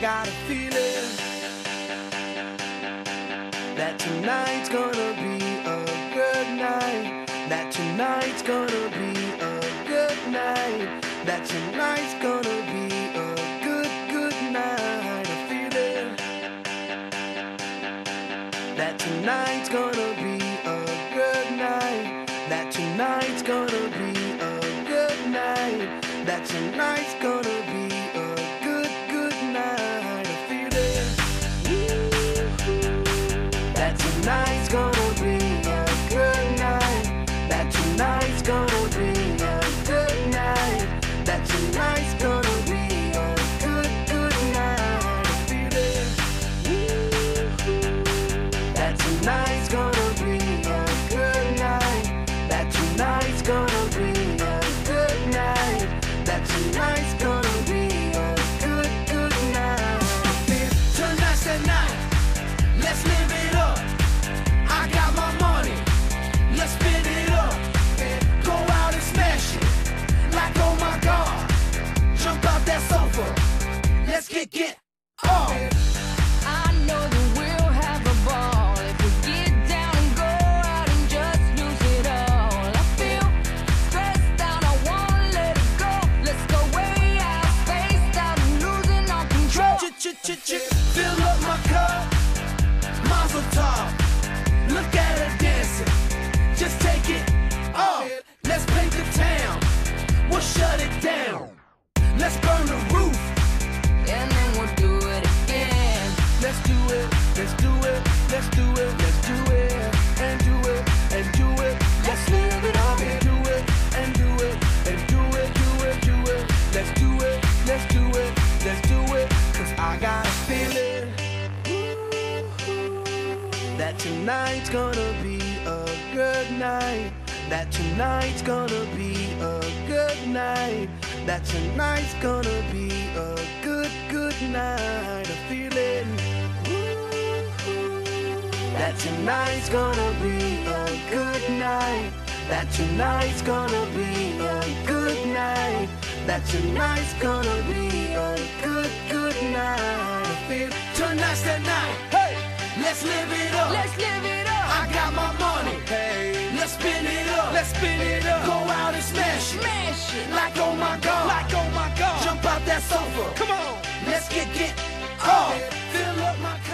got a feeling that tonight's gonna be a good night. That tonight's gonna be a good night. That tonight's gonna be a good night. A feeling that tonight's gonna be a good night. That tonight's gonna be a good night. That tonight's gonna be a good night. A feeling that tonight's gonna be a good night. That tonight's gonna be a good night. That tonight's gonna be a good night. A feeling that tonight's gonna be a good night. That tonight's gonna be a good night. That tonight's gonna be a good night. Tonight's the night. Let's live it up. I got my money. Let's spin it up. Go out and smash it. Like oh my God. Jump out that sofa. Let's get off. I know that we'll have a ball if we get down and go out and just lose it all. I feel stressed out, I wanna let it go. Let's go way out, spaced out and losing all control. Fill up my cup, Mazel tov. Look at her dancing, just take it off. Let's paint the town, we'll shut it down. Let's burn the roof, And then we'll do it again. let's do it, let's do it, let's do it, let's do it, and do it, and do it. Let's live it up and do it, and do it, and do it, do it, do it. Let's do it, let's do it, let's do it. Cause I got a feeling that tonight's gonna be a good night. That tonight's gonna be a good night. That tonight's gonna be a good night. A feeling that tonight's gonna be a good night. That tonight's gonna be a good night. That tonight's gonna be a good night. I feel tonight's the night. Hey, let's live it up. Let's live it up. I got my money. Hey, let's spin it up. Let's spin it up. Go out and smash it. Smash it. Like oh my God. Like oh my God. Jump out that sofa. Come on. Let's get off. Fill up my cup.